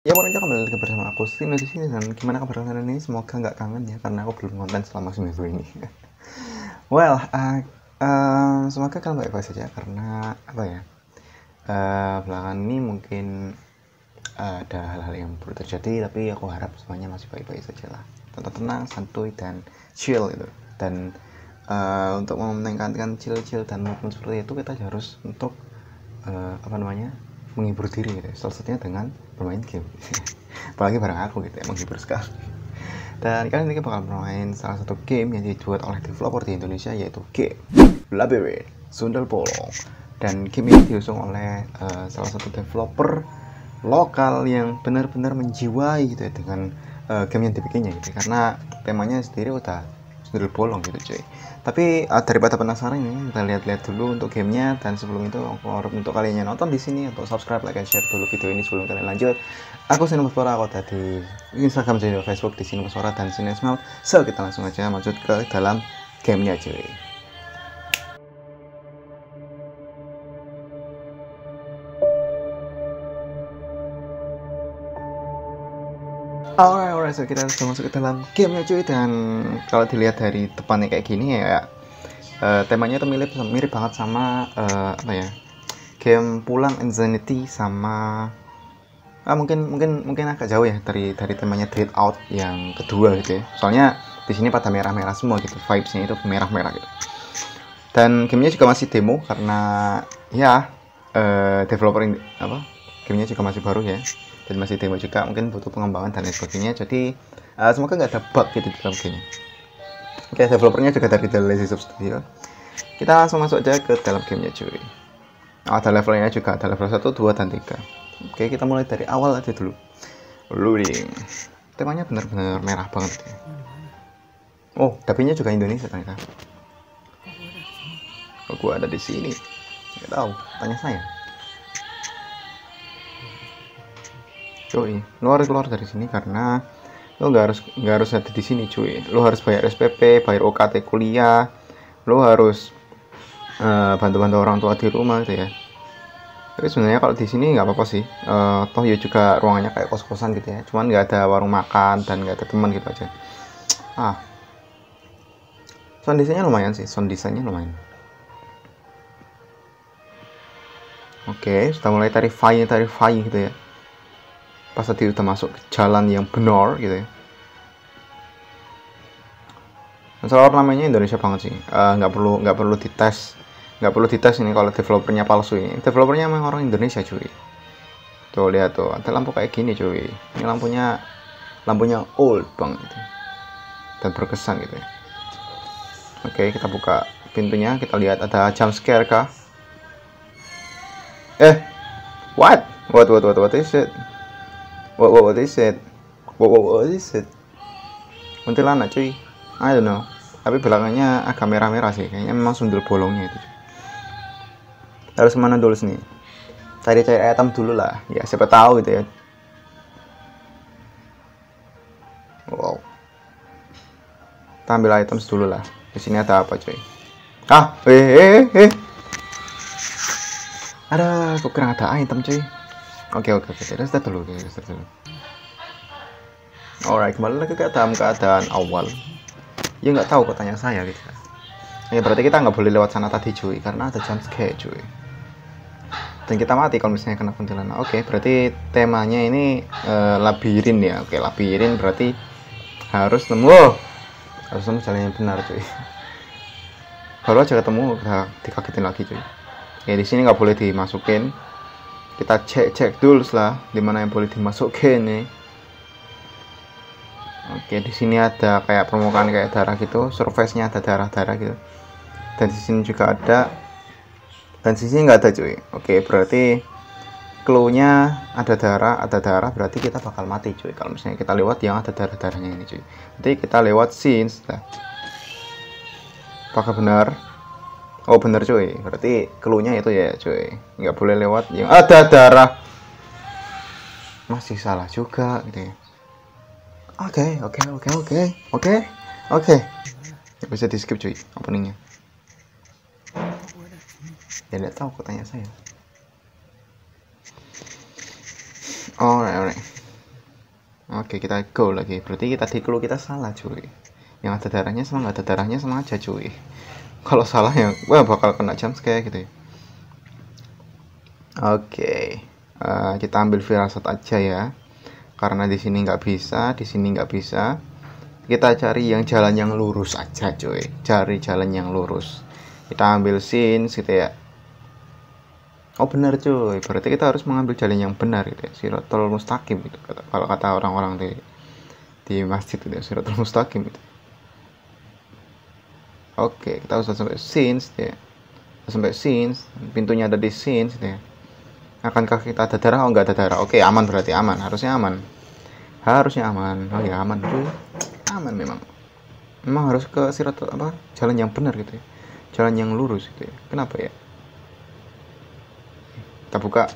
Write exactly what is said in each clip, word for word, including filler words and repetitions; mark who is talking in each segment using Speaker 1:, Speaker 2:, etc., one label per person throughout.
Speaker 1: Ya pokoknya kembali lagi bersama aku Stino di sini, dan gimana kabar kalian ini? Semoga nggak kangen ya, karena aku belum konten selama seminggu ini. Well, uh, uh, semoga kalian baik-baik saja, karena apa ya? Uh, belakangan ini mungkin uh, ada hal-hal yang baru terjadi, tapi aku harap semuanya masih baik-baik saja lah. Tetap tenang, santuy dan chill gitu. Dan uh, untuk mementingkan chill-chill dan mood seperti itu, kita harus untuk uh, apa namanya? menghibur diri gitu. Salah satunya dengan bermain game. Apalagi bareng aku gitu ya, menghibur sekali. Dan kali ini kita bakal bermain salah satu game yang dibuat oleh developer di Indonesia, yaitu game Labyrinth Sundel Bolong. Dan game ini diusung oleh uh, salah satu developer lokal yang benar-benar menjiwai gitu ya dengan uh, game yang dibikinnya gitu. Karena temanya sendiri udah Sundel Bolong gitu cuy. Tapi uh, daripada penasaran ini, kita lihat-lihat dulu untuk gamenya. Dan sebelum itu aku harap untuk kalian yang nonton di sini untuk subscribe, like, dan share dulu video ini sebelum kalian lanjut. Aku Sini Suara, aku tadi Instagram, channel Facebook di Sini Suara dan Sini Smell. So kita langsung aja masuk ke dalam gamenya cuy. Alright, alright, so kita langsung masuk ke dalam gamenya cuy. Dan kalau dilihat dari depannya kayak gini ya, uh, temanya tuh mirip mirip banget sama uh, apa ya, game Pulang Insanity sama ah, mungkin mungkin mungkin agak jauh ya dari dari temanya Dread Out yang kedua gitu ya. Soalnya di sini pada merah-merah semua gitu, vibesnya itu merah-merah gitu. Dan gamenya juga masih demo karena ya uh, developer ini apa gamenya juga masih baru ya, dan masih demo juga, mungkin butuh pengembangan dan lain sebagainya. Jadi uh, semoga nggak ada bug gitu di dalam game. Oke, okay, developernya juga dari The Lazy Sub Studio. Kita langsung masuk aja ke dalam gamenya cuy. Oh, ada levelnya juga, ada level satu, dua, dan tiga. Oke, kita mulai dari awal aja dulu. Loading. Temanya benar-benar merah banget ya. Oh, dapinnya juga Indonesia ternyata. Kok gua ada di sini? Nggak tahu, tanya saya. Cuy, lo harus keluar dari sini karena lo nggak harus nggak harus ada di sini cuy. Lo harus bayar S P P, bayar O K T kuliah. Lo harus uh, bantu-bantu orang tua di rumah gitu ya. Tapi sebenarnya kalau di sini nggak apa-apa sih. Uh, toh ya juga ruangannya kayak kos-kosan gitu ya. Cuman nggak ada warung makan dan nggak ada teman gitu aja. Ah, sound desainnya lumayan sih. Sound desainnya lumayan. Oke, sudah mulai terrifying, terrifying gitu ya. Pas tadi udah masuk ke jalan yang benar gitu ya. Soal namanya Indonesia banget sih. Nggak uh, perlu nggak perlu dites. Nggak perlu dites ini kalau developernya palsu ini. Developernya memang orang Indonesia cuy. Tuh lihat tuh, ada lampu kayak gini cuy. Ini lampunya lampunya old banget gitu. Dan berkesan gitu ya. Oke, kita buka pintunya, kita lihat ada jump scare kah? Eh, what? What what what what is it? What what what is it? What what what is it? Kuntilanak cuy. I don't know. Tapi belakangnya agak merah-merah sih. Kayaknya memang sundel bolongnya itu cuy. Harus kemana dulu sini? Cari-cari item dulu lah. Ya siapa tahu gitu ya. Wow. Kita ambil item dulu lah. Di sini ada apa cuy? Ah, eh eh eh. Ada, kok kurang ada item cuy. Oke oke oke. Kita start dulu, kita start dulu. Alright, kembali lagi ke dalam keadaan awal. Ya nggak tahu kok tanya saya gitu. Ya berarti kita nggak boleh lewat sana tadi cuy, karena ada jump scare cuy. Dan kita mati kalau misalnya kena kuntilanak. Oke, berarti temanya ini uh, labirin ya. Oke, labirin berarti harus nemu oh, harus nemu jalan yang benar cuy. Baru aja ketemu udah dikagetin lagi cuy. Ya di sini nggak boleh dimasukin. Kita cek-cek dulu lah di mana yang boleh dimasukin nih. Oke, di sini ada kayak permukaan kayak darah gitu, surface-nya ada darah-darah gitu. Dan di sini juga ada, dan di sini nggak ada cuy. Oke, berarti clue-nya ada darah, ada darah, berarti kita bakal mati cuy. Kalau misalnya kita lewat yang ada darah-darahnya ini cuy. Jadi kita lewat scenes lah. Apakah benar? Oh benar cuy. Berarti clue-nya itu ya cuy. Nggak boleh lewat yang ada darah. Masih salah juga gitu ya. Oke, oke, oke, oke, oke, oke. Bisa di skip cuy openingnya. Ya nggak tahu kok tanya saya. Alright, alright. Oke, kita go lagi. Berarti kita di clue kita salah, cuy. Yang ada darahnya sama nggak ada darahnya sama aja, cuy. Kalau salah ya, wah bakal kena jump scare gitu ya. Oke, uh, kita ambil firasat aja ya. Karena di sini nggak bisa, di sini nggak bisa. Kita cari yang jalan yang lurus aja, cuy. Cari jalan yang lurus. Kita ambil scenes gitu ya. Oh benar cuy, berarti kita harus mengambil jalan yang benar gitu ya, Shirathul Mustaqim gitu. Kalau kata orang-orang di di masjid gitu ya, Shirathul Mustaqim gitu. Oke, kita harus sampai scenes gitu ya. Sampai scenes, pintunya ada di scenes gitu ya. Akankah kita ada darah? Oh nggak ada darah. Oke, aman berarti aman, harusnya aman. Harusnya aman. Oh ya aman cuy. Aman memang. Memang harus ke Shirathul apa? Jalan yang benar gitu ya. Jalan yang lurus gitu ya. Kenapa ya? Kita buka,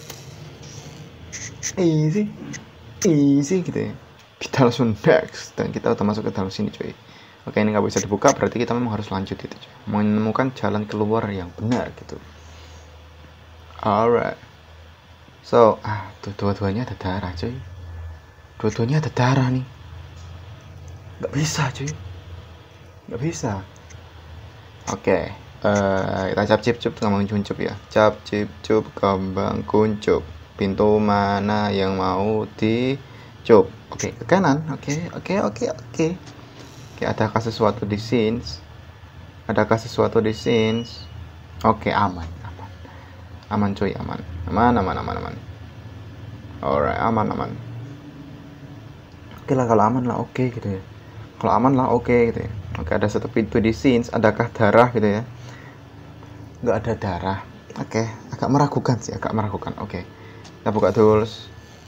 Speaker 1: easy easy gitu ya, kita langsung next dan kita udah masuk ke dalam sini cuy. Oke, ini nggak bisa dibuka, berarti kita memang harus lanjut itu cuy, menemukan jalan keluar yang benar gitu. Alright, so ah tuh dua-duanya ada darah cuy, dua-duanya ada darah nih, nggak bisa cuy, nggak bisa. Oke, uh, kita cap cip cup kembang kuncup ya, cap cip cup kembang kuncup. Pintu mana yang mau dicup? Oke, ke kanan. Oke, oke, oke, oke. Oke, adakah sesuatu di scenes? Adakah sesuatu di scenes? Oke, aman, aman. Aman cuy, aman. Aman, aman, aman, aman. Alright, aman, aman. Oke lah, kalau aman lah oke gitu ya. Kalau aman lah oke gitu ya. Oke, ada satu pintu di scenes, adakah darah gitu ya? Nggak ada darah. Oke, agak meragukan sih, agak meragukan. Oke, kita buka tools.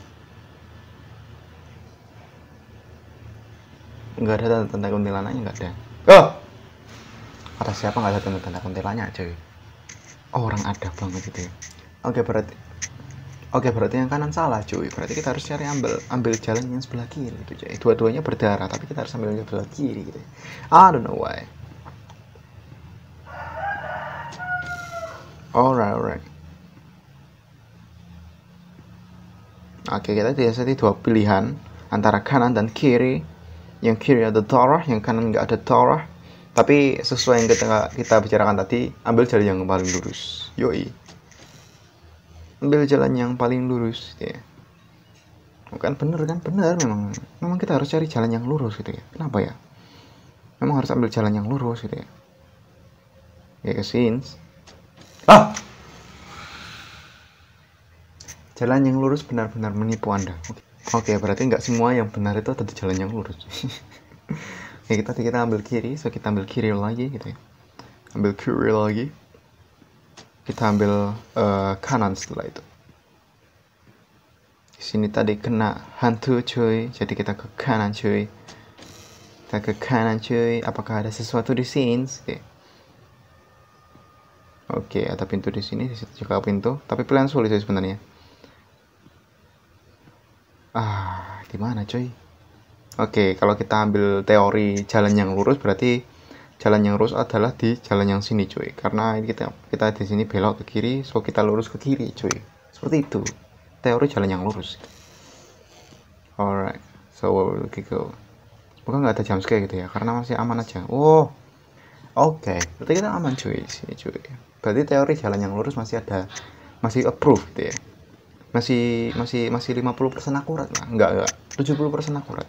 Speaker 1: Nggak ada tanda-tanda kuntilanaknya, nggak ada. Oh, kata siapa nggak ada tanda-tanda kuntilanaknya cuy? Oh, orang ada banget gitu ya. Oke berarti, oke berarti yang kanan salah cuy. Berarti kita harus cari ambil ambil jalan yang sebelah kiri gitu cuy. Dua-duanya berdarah, tapi kita harus ambil yang sebelah kiri gitu. I don't know why. Alright, alright. Oke, kita dikasih dua pilihan antara kanan dan kiri. Yang kiri ada darah, yang kanan nggak ada darah. Tapi sesuai yang kita, kita bicarakan tadi, ambil jalan yang paling lurus. Yoi. Ambil jalan yang paling lurus ya. Bukan bener kan? Bener memang. Memang kita harus cari jalan yang lurus gitu ya. Kenapa ya? Memang harus ambil jalan yang lurus gitu ya. Ya ke scenes. Ah! Jalan yang lurus benar-benar menipu Anda. Oke, Oke berarti nggak semua yang benar itu ada di jalan yang lurus. Oke, kita kita ambil kiri, so kita ambil kiri lagi gitu ya. Ambil kiri lagi. Kita ambil uh, kanan setelah itu. Di sini tadi kena hantu cuy, jadi kita ke kanan cuy. Kita ke kanan cuy. Apakah ada sesuatu di sini? Oke. Oke, ada pintu di sini, di situ juga pintu. Tapi pilihan sulit sih sebenarnya. Ah, gimana cuy? Oke, kalau kita ambil teori jalan yang lurus, berarti jalan yang lurus adalah di jalan yang sini cuy. Karena kita kita di sini belok ke kiri, so kita lurus ke kiri cuy. Seperti itu. Teori jalan yang lurus. Alright, so we go. Semoga nggak ada jump scare gitu ya, karena masih aman aja. Oh, oke, okay. Berarti kita aman cuy, sini cuy. Berarti teori jalan yang lurus masih ada, masih approve gitu ya. Masih masih masih lima puluh persen akurat lah, enggak enggak tujuh puluh persen akurat.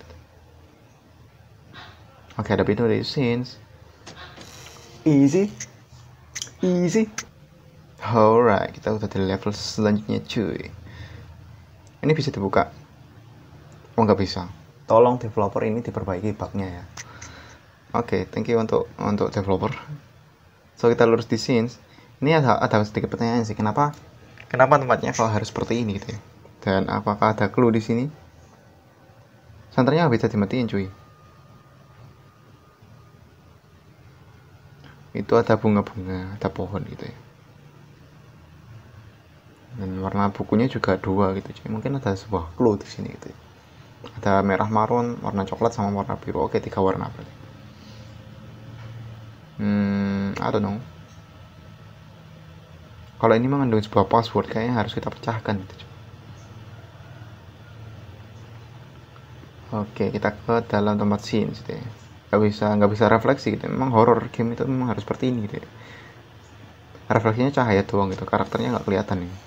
Speaker 1: Oke, ada pintu dari scenes. Easy, easy. Alright, kita udah di level selanjutnya cuy. Ini bisa dibuka? Oh nggak bisa. Tolong developer ini diperbaiki bugnya ya. Oke, okay, thank you untuk untuk developer. So kita lurus di scenes. Ini ada ada sedikit pertanyaan sih, kenapa kenapa tempatnya kalau harus seperti ini gitu ya? Dan apakah ada clue di sini? Santernya bisa dimatiin cuy. Itu ada bunga-bunga, ada pohon gitu ya. Dan warna bukunya juga dua gitu cuy. Mungkin ada sebuah clue di sini gitu ya. Ada merah marun, warna coklat sama warna biru. Oke, tiga warna berarti. Hmm, I don't know. Kalau ini mengandung sebuah password, kayaknya harus kita pecahkan gitu. Oke, kita ke dalam tempat scene gitu ya. Nggak bisa nggak bisa refleksi gitu. Memang horror game itu memang harus seperti ini gitu ya. Refleksinya cahaya doang gitu, karakternya nggak kelihatan nih.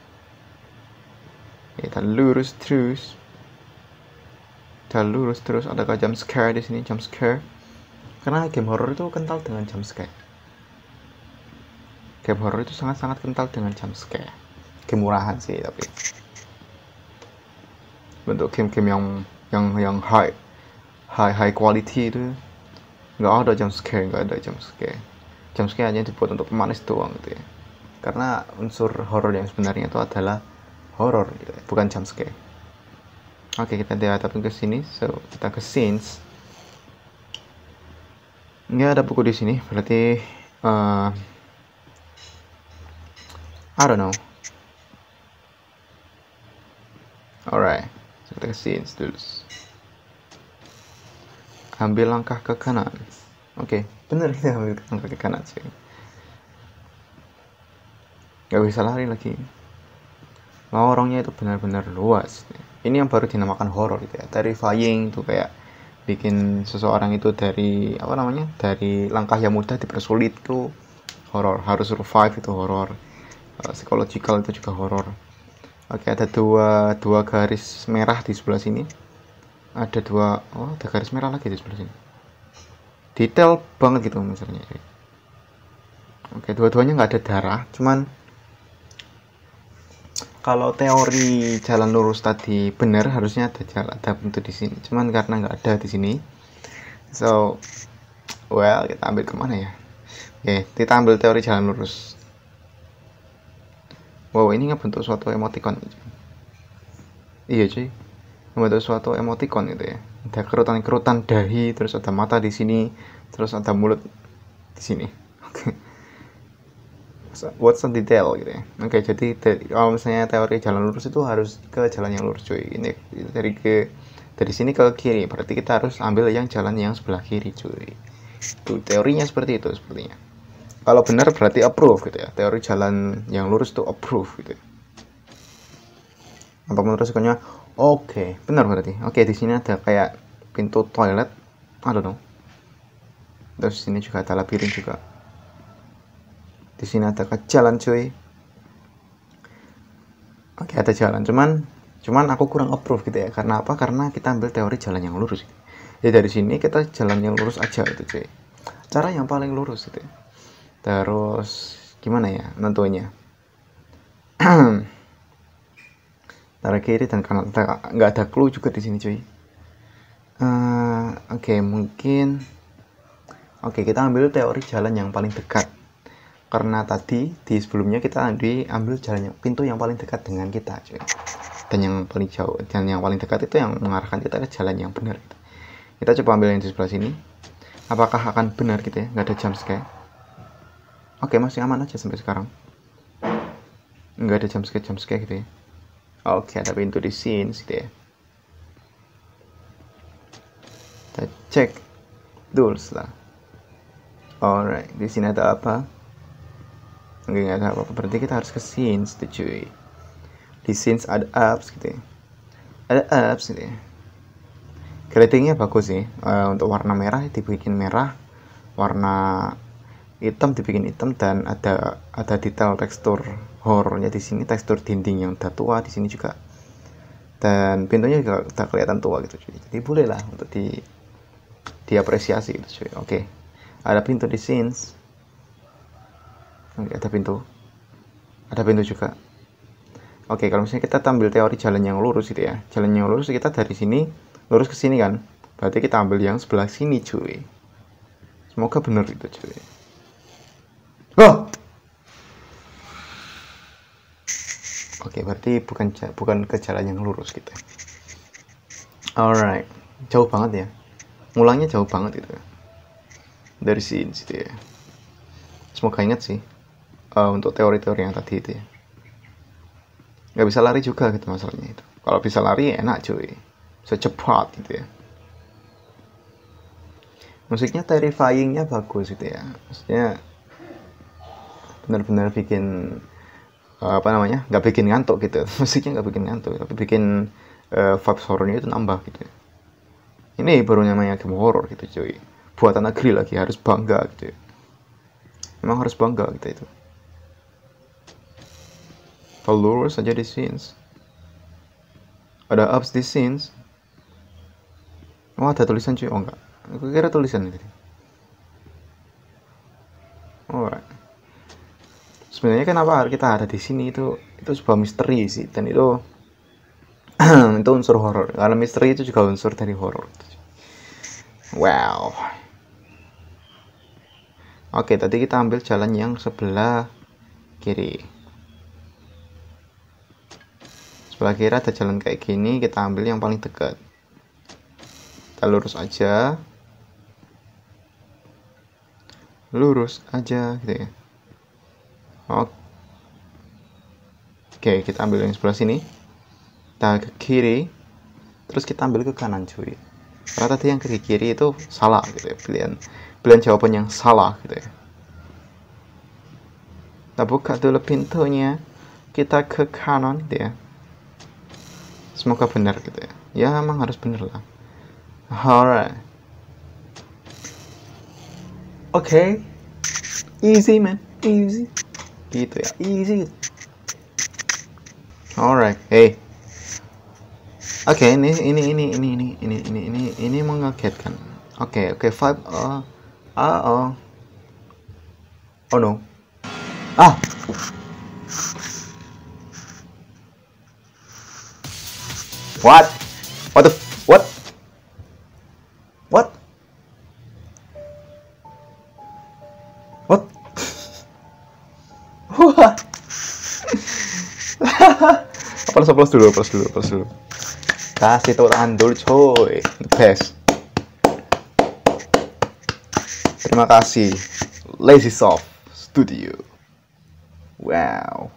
Speaker 1: Kita lurus terus. Kita lurus terus. Adakah jump scare di sini? Jump scare. Karena game horror itu kental dengan jump scare. Game horror itu sangat-sangat kental dengan jump scare. Game murahan sih tapi. Bentuk game-game yang yang yang high high high quality itu nggak ada jump scare, nggak ada jump scare. Jump scare hanya dibuat untuk pemanis doang gitu ya. Karena unsur horror yang sebenarnya itu adalah horror gitu ya, bukan jump scare. Oke, kita dihadapin ke sini, so kita ke scenes. Nggak ada buku di sini, berarti uh, I don't know. Alright, so kita ke scenes dulu. Ambil langkah ke kanan. Oke, bener kita ambil langkah ke kanan sih. Nggak bisa lari lagi. Lorongnya itu benar-benar luas. Ini yang baru dinamakan horror gitu ya. Terrifying itu kayak bikin seseorang itu dari apa namanya? Dari langkah yang mudah dipersulit itu horror. Harus survive itu horror. Uh, psychological itu juga horror. Oke, ada dua dua garis merah di sebelah sini. Ada dua oh, ada garis merah lagi di sebelah sini. Detail banget gitu misalnya. Oke, dua-duanya nggak ada darah, cuman kalau teori jalan lurus tadi benar, harusnya ada jalan ada pintu di sini. Cuman karena nggak ada di sini, so well kita ambil kemana ya? Oke, kita ambil teori jalan lurus. Wow, ini ngebentuk suatu emoticon. Iya cuy, ngebentuk suatu emoticon gitu ya. Ada kerutan-kerutan dahi, terus ada mata di sini, terus ada mulut di sini. Oke. What's the detail gitu ya. Oke, jadi kalau misalnya teori jalan lurus itu harus ke jalan yang lurus cuy. Ini dari ke dari sini ke kiri, berarti kita harus ambil yang jalan yang sebelah kiri cuy. Itu teorinya seperti itu sepertinya. Kalau benar berarti approve gitu ya. Teori jalan yang lurus itu approve gitu. Apa menurut resikonya? Oke, benar berarti. Oke, di sini ada kayak pintu toilet. I don't know. Terus sini juga ada labirin juga. Di sini ada ke jalan cuy. Oke, ada jalan, cuman cuman aku kurang approve gitu ya. Karena apa? Karena kita ambil teori jalan yang lurus. Ya dari sini kita jalan yang lurus aja gitu cuy. Cara yang paling lurus gitu ya. Terus gimana ya nentunya? Antara kiri dan kanan. Nggak ada clue juga di sini cuy. Uh, Oke, okay, mungkin Oke, okay, kita ambil teori jalan yang paling dekat. Karena tadi di sebelumnya kita ambil jalan yang pintu yang paling dekat dengan kita cuy. Dan yang paling jauh dan yang paling dekat itu yang mengarahkan kita ke jalan yang benar gitu. Kita coba ambil yang di sebelah sini. Apakah akan benar gitu ya? Nggak ada jump scare. Oke, masih aman aja sampai sekarang. Nggak ada jump scare jump scare gitu ya. Oke, ada pintu di sini gitu ya. Kita cek dulu lah. Alright, di sini ada apa? Oke, nggak ada apa-apa, berarti kita harus ke scenes tuh cuy. Di scenes ada apps gitu ya. Ada apps gitu ya. Gradingnya bagus sih. Uh, untuk warna merah dibikin merah, warna hitam dibikin hitam, dan ada ada detail tekstur horornya di sini, tekstur dinding yang udah tua di sini juga. Dan pintunya juga udah kelihatan tua gitu cuy. Jadi boleh lah untuk di diapresiasi gitu cuy. Oke. Ada pintu di scenes. Oke, ada pintu. Ada pintu juga. Oke, kalau misalnya kita ambil teori jalan yang lurus gitu ya. Jalan yang lurus kita dari sini lurus ke sini kan. Berarti kita ambil yang sebelah sini cuy. Semoga benar itu cuy. Oh. Oke, berarti bukan bukan ke jalan yang lurus gitu. Alright. Jauh banget ya. Mulangnya jauh banget itu. Dari sini gitu ya. Semoga ingat sih. Uh, untuk teori-teori yang tadi itu ya. Nggak bisa lari juga gitu masalahnya itu. Kalau bisa lari enak cuy, bisa cepat gitu ya. Musiknya terrifyingnya bagus gitu ya. Maksudnya benar-benar bikin uh, apa namanya, nggak bikin ngantuk gitu. Musiknya nggak bikin ngantuk, tapi bikin uh, vibes horornya itu nambah gitu ya. Ini baru namanya game horror gitu cuy, buatan negeri lagi, harus bangga gitu ya. Emang harus bangga kita itu. Followers aja di scenes, ada ups di scenes. Oh ada tulisan cuy, oh enggak, aku kira tulisan tadi. Alright. Sebenarnya kenapa kita ada di sini itu itu sebuah misteri sih, dan itu itu unsur horor, karena misteri itu juga unsur dari horor. Wow. Oke, tadi kita ambil jalan yang sebelah kiri. Sebelah kiri ada jalan kayak gini, kita ambil yang paling dekat. Kita lurus aja. Lurus aja gitu ya. Oke, kita ambil yang sebelah sini. Kita ke kiri. Terus kita ambil ke kanan cuy. Karena tadi yang ke kiri itu salah gitu ya, pilihan pilihan jawaban yang salah gitu ya. Kita buka dulu pintunya, kita ke kanan gitu ya. Semoga benar gitu ya. Ya emang harus benar lah. Alright. Oke. Okay. Easy man, easy. Gitu ya, easy. Alright, hey. Oke, okay, ini ini ini ini ini ini ini ini ini mengagetkan. Oke, okay, oke, okay, five. Uh, uh, uh. Oh no. Ah. What? What the? What? What? What? What? Plus plus dulu, plus dulu, plus dulu. Kasih tepuk tangan dulu coy. The best. Terima kasih Lazy Soft Studio. Wow.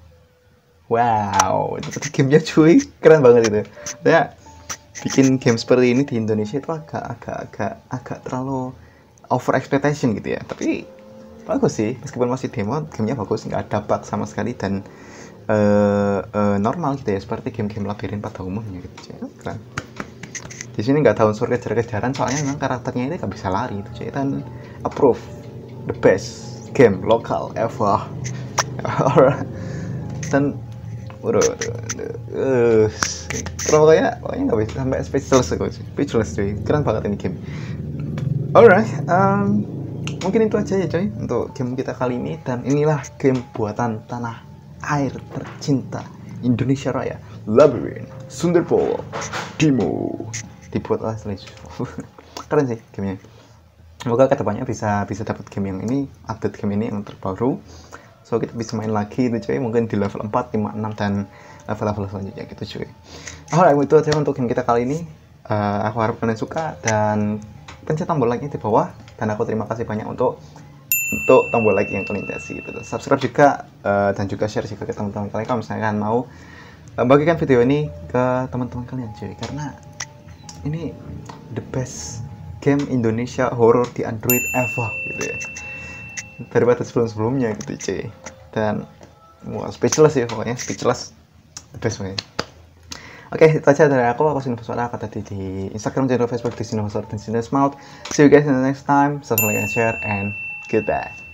Speaker 1: Wow, itu tadi gamenya cuy, keren banget itu. Ya, bikin game seperti ini di Indonesia itu agak agak agak agak terlalu over expectation gitu ya. Tapi bagus sih, meskipun masih demo, gamenya bagus, nggak ada bug sama sekali, dan uh, uh, normal gitu ya, seperti game-game labirin pada umumnya gitu ya. Keren. Di sini nggak ada unsur kejar-kejaran, soalnya memang karakternya ini nggak bisa lari itu cuy. Dan approve, the best game lokal ever. Alright. Dan waduh, uh, pokoknya pokoknya nggak bisa sampai speechless aku sih, speechless cuy, keren banget ini game. Alright, um, mungkin itu aja ya coy untuk game kita kali ini, dan inilah game buatan tanah air tercinta Indonesia Raya, Labyrinth Thunderbolt Demo, dibuat oleh Sledge. Keren sih gamenya. Semoga kedepannya bisa bisa dapat game yang ini, update game ini yang terbaru. So kita bisa main lagi itu cuy, mungkin di level empat, lima, enam dan level-level selanjutnya gitu cuy. Alright, itu aja untuk game kita kali ini. uh, Aku harap kalian suka, dan pencet tombol like-nya di bawah. Dan aku terima kasih banyak untuk untuk tombol like yang kalian kasih gitu. Subscribe juga, uh, dan juga share juga ke teman-teman kalian kalau misalnya kalian mau uh, bagikan video ini ke teman-teman kalian cuy, karena ini the best game Indonesia horror di Android ever gitu ya, daripada sebelum-sebelumnya gitu cuy. Dan wah, speechless ya pokoknya, speechless, the best way. Oke, okay, itu aja dari aku. Aku Sinus Suara, aku tadi di Instagram, channel Facebook di Sinus Suara dan Sinus Mouth. See you guys in the next time. Subscribe, like, and share, and goodbye.